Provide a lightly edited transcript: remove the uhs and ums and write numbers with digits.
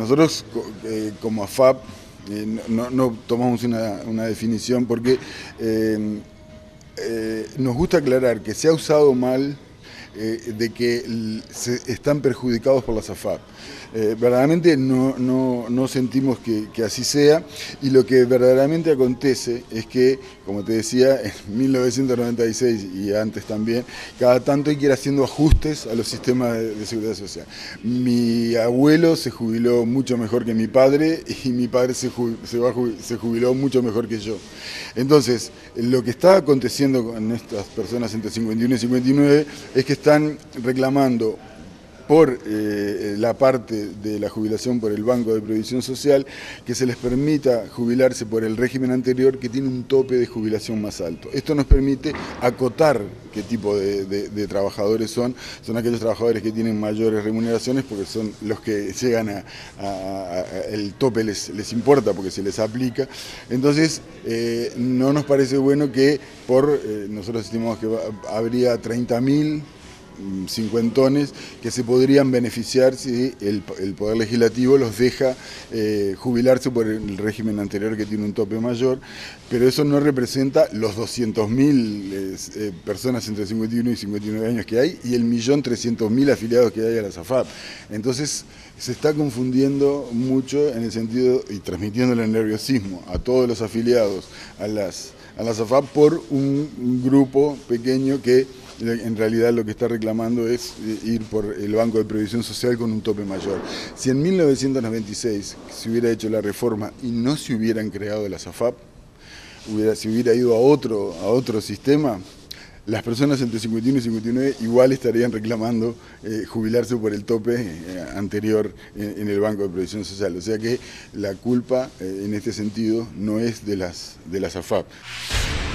nosotros como AFAP no tomamos una definición porque nos gusta aclarar que se ha usado mal de que están perjudicados por las AFAP. Verdaderamente no sentimos que así sea, y lo que verdaderamente acontece es que, como te decía, en 1996 y antes también, cada tanto hay que ir haciendo ajustes a los sistemas de seguridad social. Mi abuelo se jubiló mucho mejor que mi padre, y mi padre se jubiló mucho mejor que yo. Entonces, lo que está aconteciendo con estas personas entre 51 y 59 es que están reclamando por la parte de la jubilación por el Banco de Previsión Social, que se les permita jubilarse por el régimen anterior, que tiene un tope de jubilación más alto. Esto nos permite acotar qué tipo de trabajadores son aquellos trabajadores que tienen mayores remuneraciones, porque son los que llegan el tope les importa porque se les aplica. Entonces, no nos parece bueno que nosotros estimamos que habría 30.000 cincuentones que se podrían beneficiar si el Poder Legislativo los deja jubilarse por el régimen anterior, que tiene un tope mayor, pero eso no representa los 200.000 personas entre 51 y 59 años que hay y el 1.300.000 afiliados que hay a la AFAP. Entonces se está confundiendo mucho en el sentido y transmitiéndole el nerviosismo a todos los afiliados a las AFAP por un grupo pequeño que en realidad lo que está reclamando es ir por el Banco de Previsión Social con un tope mayor. Si en 1996 se hubiera hecho la reforma y no se hubieran creado las AFAP, se hubiera ido a otro sistema, las personas entre 51 y 59 igual estarían reclamando jubilarse por el tope anterior en el Banco de Previsión Social. O sea que la culpa en este sentido no es de las AFAP.